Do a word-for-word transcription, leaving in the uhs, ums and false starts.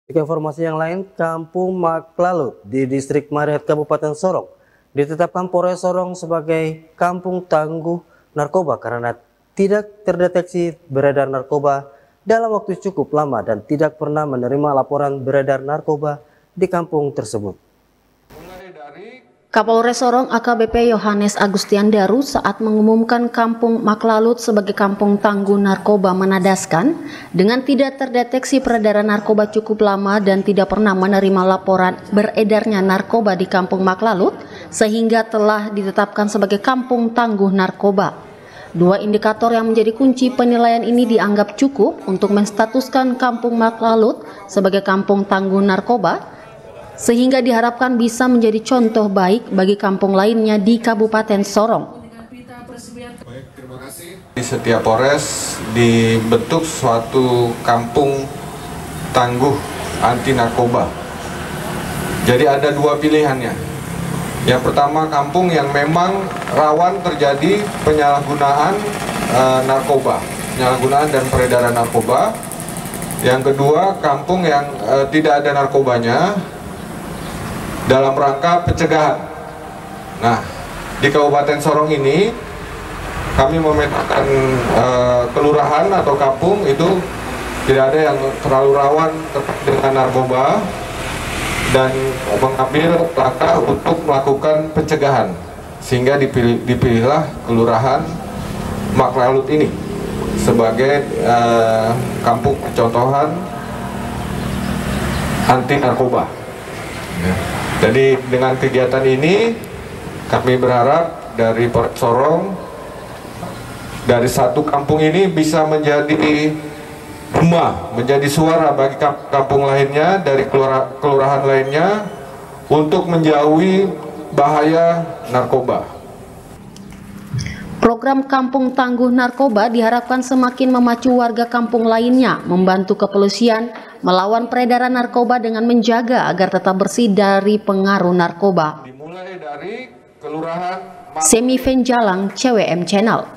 Ke informasi yang lain, Kampung Maklalut di Distrik Marihat Kabupaten Sorong ditetapkan Polres Sorong sebagai kampung tangguh narkoba karena tidak terdeteksi beredar narkoba dalam waktu cukup lama dan tidak pernah menerima laporan beredar narkoba di kampung tersebut. Kapolres Sorong A K B P Yohanes Agustian Daru saat mengumumkan Kampung Maklalut sebagai kampung tangguh narkoba menadaskan dengan tidak terdeteksi peredaran narkoba cukup lama dan tidak pernah menerima laporan beredarnya narkoba di Kampung Maklalut sehingga telah ditetapkan sebagai kampung tangguh narkoba. Dua indikator yang menjadi kunci penilaian ini dianggap cukup untuk menstatuskan Kampung Maklalut sebagai kampung tangguh narkoba, sehingga diharapkan bisa menjadi contoh baik bagi kampung lainnya di Kabupaten Sorong. Baik, terima kasih. Di setiap Polres dibentuk suatu kampung tangguh anti narkoba. Jadi ada dua pilihannya. Yang pertama, kampung yang memang rawan terjadi penyalahgunaan e, narkoba, penyalahgunaan dan peredaran narkoba. Yang kedua, kampung yang e, tidak ada narkobanya dalam rangka pencegahan. Nah, di Kabupaten Sorong ini kami memetakan uh, kelurahan atau kampung itu tidak ada yang terlalu rawan dengan narkoba dan mengambil langkah untuk melakukan pencegahan, sehingga dipilih, dipilihlah kelurahan Maklalut ini sebagai uh, kampung contohan anti narkoba. Ya. Jadi dengan kegiatan ini kami berharap dari Polres Sorong, dari satu kampung ini bisa menjadi rumah, menjadi suara bagi kampung lainnya, dari kelurahan lainnya untuk menjauhi bahaya narkoba. Program Kampung Tangguh Narkoba diharapkan semakin memacu warga kampung lainnya membantu kepolisian melawan peredaran narkoba dengan menjaga agar tetap bersih dari pengaruh narkoba. Dimulai dari kelurahan Semi Venjalang, C W M Channel.